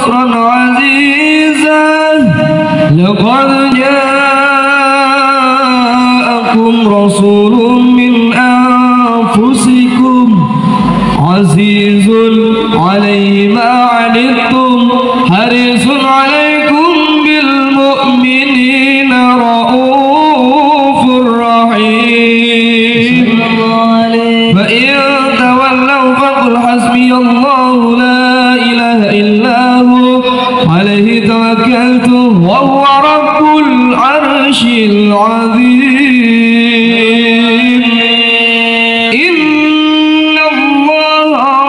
نصرا عزيزا لقد جاءكم رسول من أنفسكم عزيز عليه ما عنتم حريص عليكم بالمؤمنين رؤوف رحيم فإن تولوا فقل حسبي الله لا إله إلا هو عليه توكلت وهو رب العرش العظيم إن الله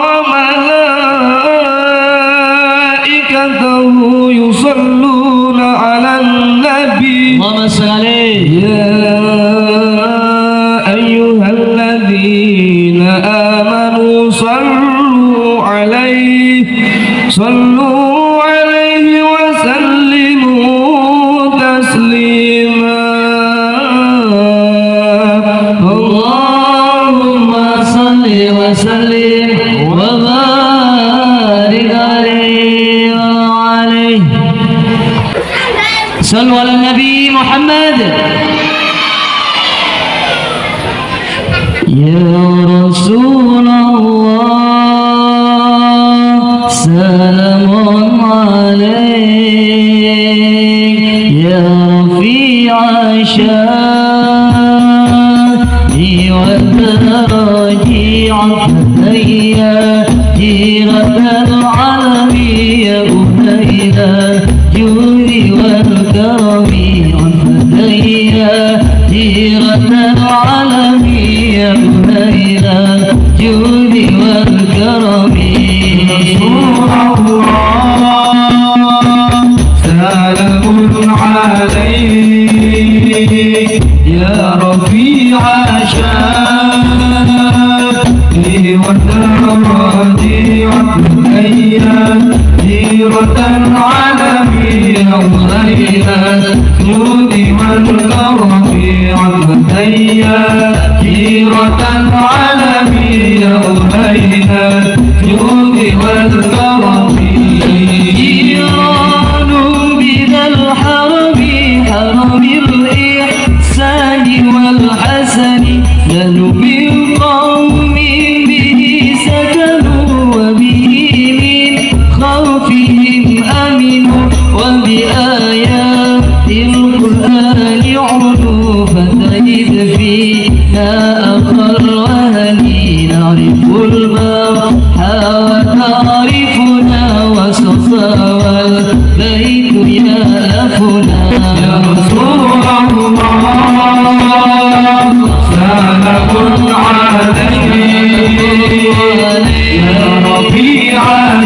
وملائكته يصلون على النبي اللهم صل عليه يا أيها الذين آمنوا صلوا عليه وسلموا تسليما اللهم صل وسلم وبارك عليه وعليه. صلوا على النبي محمد. يا رسول الله سلام عليك يا رفيع شاني والدرجي عفديا جيرة العالمية أهيلا جودي والكرم عفديا جيرة العالمية أهيلا جودي والكرم رسول الله سلام عليك يا رفيع شاني والدرجي عفديا جيرة العالمية أهيلا جودي والكرم عفديا جيرة العالمية أهيلا جودي والكرم جيران بذا الحرم حرم الإحسان والحسن نحن بالقوم به سكنوا وبه من خوفهم أمنوا وبآيات القرآن علوا فتجد فينا أخا الوهن نعرف البرحى وتعرفنا وصفا والبيت يألفنا يا رسول الله سلام عليك يا رفيع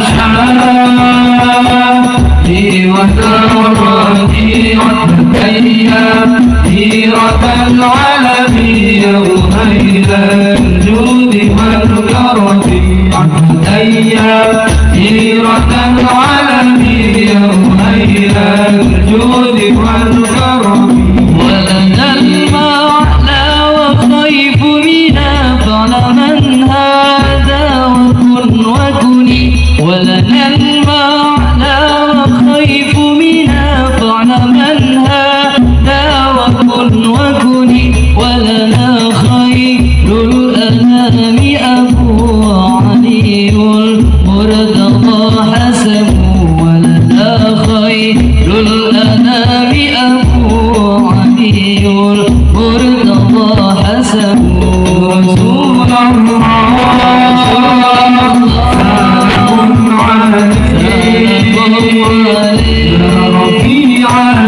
شاني والدرجي عفديا جيرة العالمية أهيلا الجود والكرم عفديا جيرة العالمية أهيلا الجود والكرم ولنا المعنى وخيف منا فلمن هذا وكن وكني ولنا المعنى وخيف منا فلمن هذا وكن وكني ولنا خير الأنام أبو علي المرتضى حسن ولنا خير الأنام أبو علي المرتضى حسن رسول الله سلام عليك يا رفيع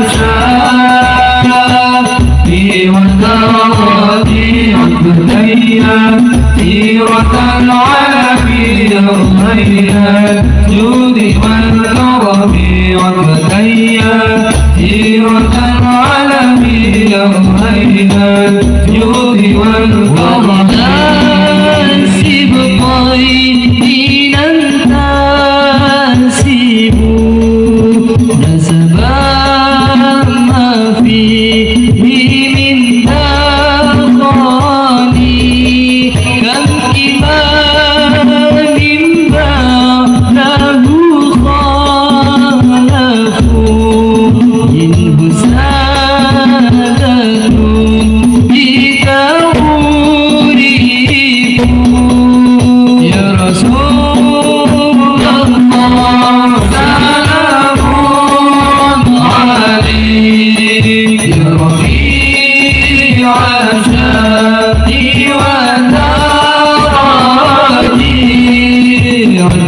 شاني والدرجي عفديا جيرة العالمية أهيلا جودي والكرم عفديا جيرة العالمية أهيلا جودي والكرم ناسب طيبين ناسب نسبا ما فيه من دخاني كم إمام بعده خان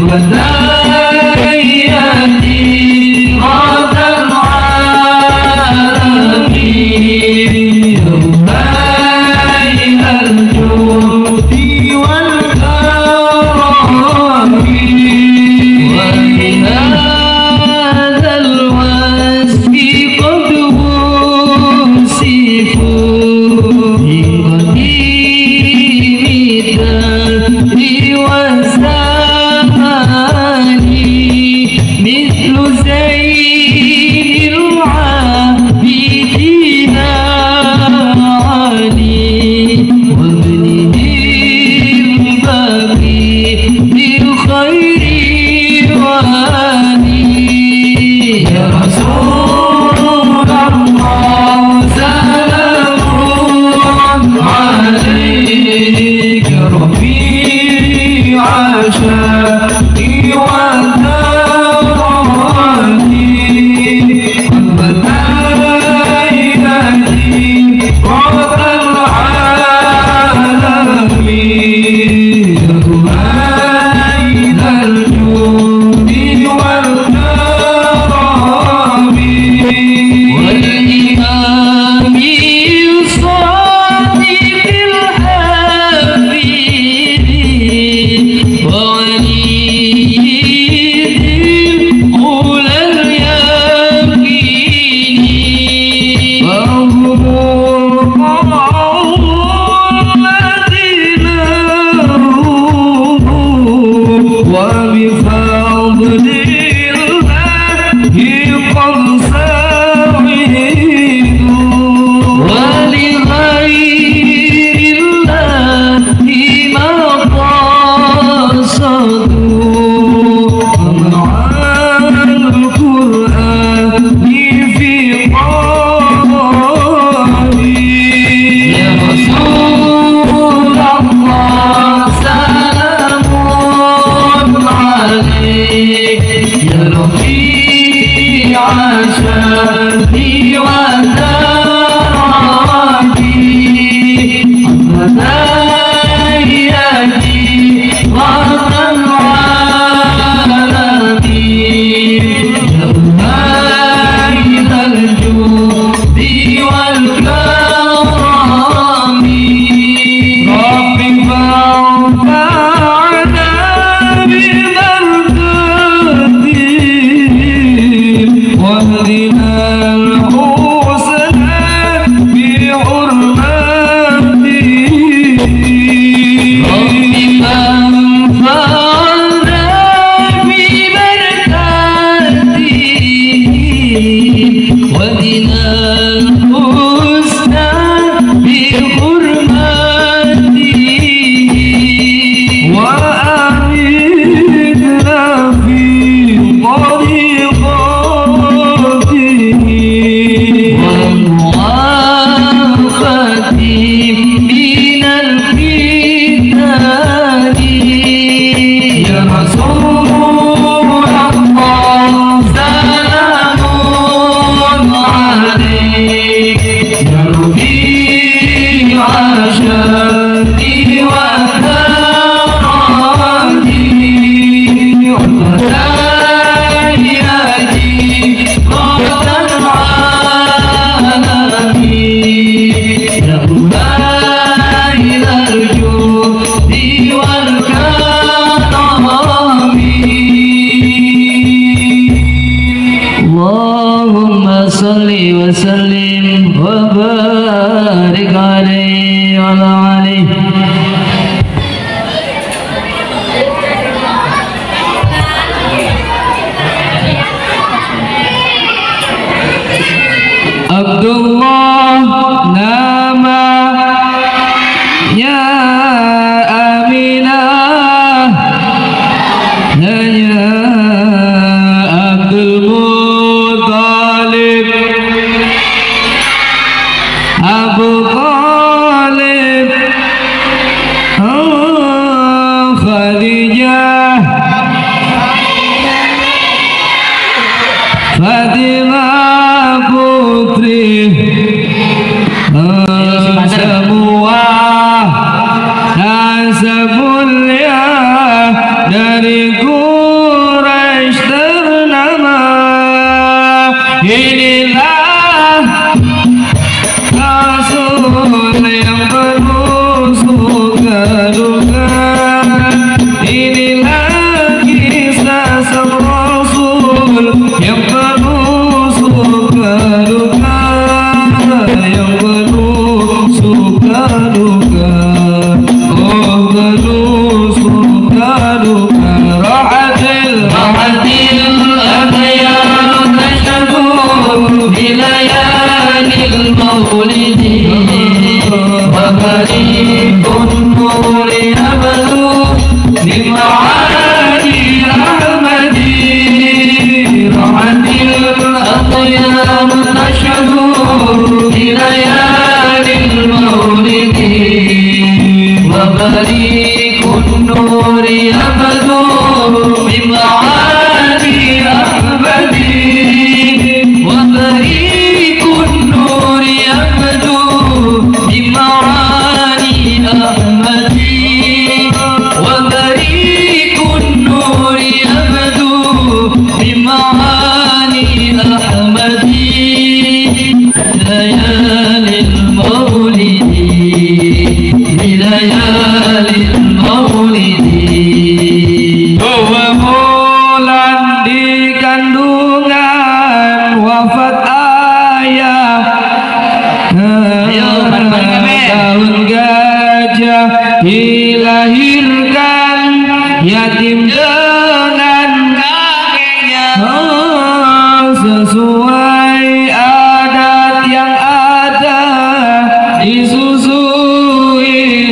Semua nasabul ya dari ku dengan kakeknya sesuai adat yang ada disusui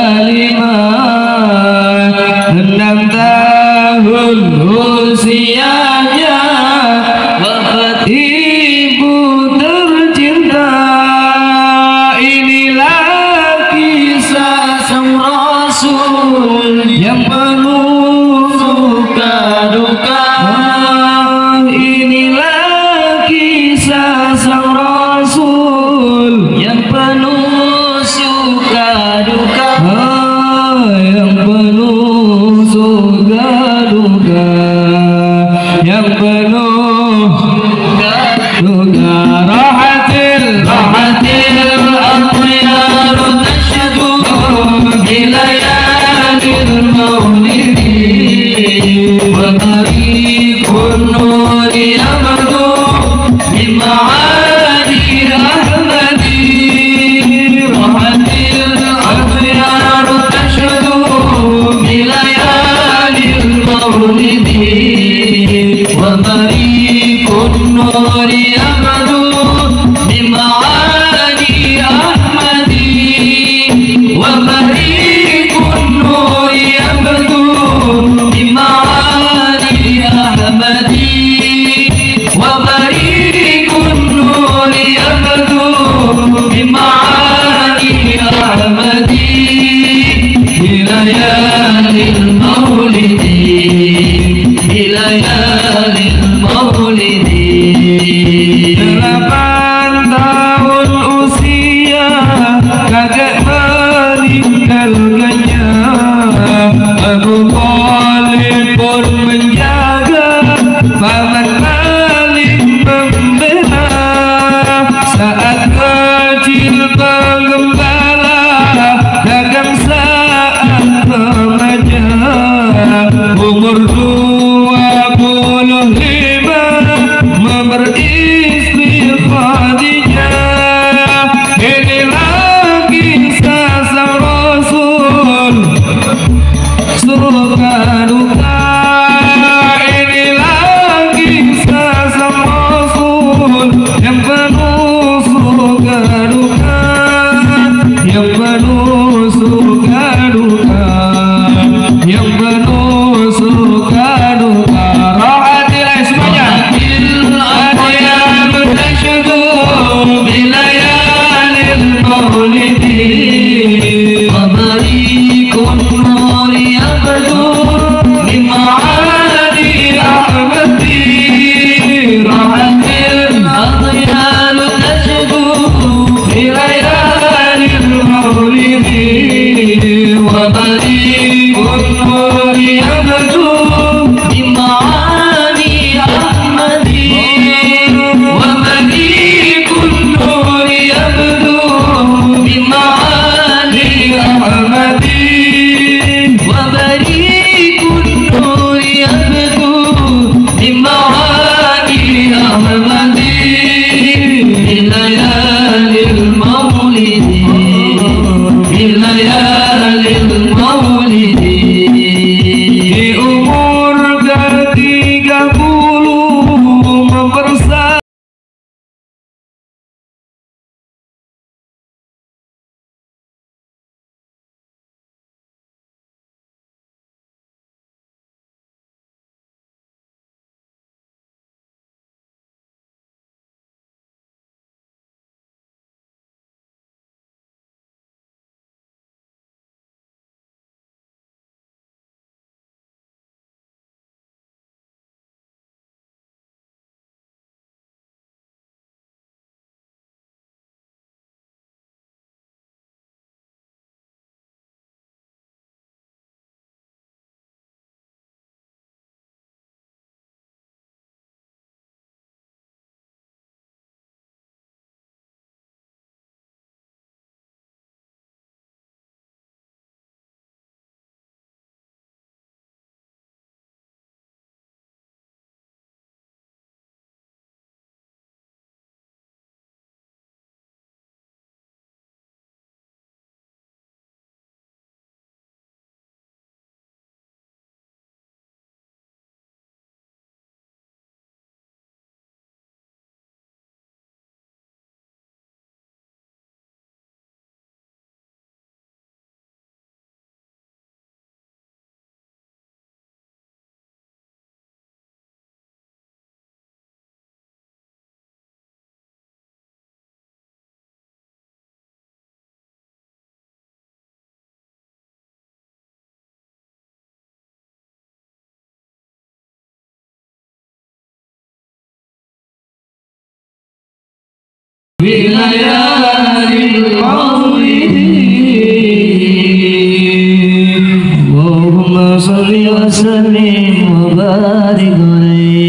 Halimah 6 tahun usianya wafat ibu tercinta. Inilah kisah sang Rasul yang penuh suka duka. Inilah kisah sang Rasul yang penuh suka duka. Yang penuh suka duka, yang penuh suka duka. Rahatil atyar tashadu bilayalil maulidi wa tariqun nuri yamdu min ma'adi ahmadi. Rahatil atyar tashadu bilayalil maulidi wa tariqun nuri yamdu min ma'adi ahmadi. Wa tariqun nuri yamdu min ma'adi ahmadi. Wa tariqun nuri yamdu min ma'adi ahmadi. Bilayalil maulidi, bilayalil maulidi. 8 tahun usia kakek meninggalkannya. Abu Thalib pun menjaga, paman Malik membela. Saat kecil penggembala, dagang saat remaja. Umur 25 memperistri Khadijah. Inilah kisah sang Rasul suka duka. Inilah kisah sang Rasul yang penuh suka duka, yang penuh suka duka, yang penuh suka بليالي القول اللهم صل وسلم وبارك عليه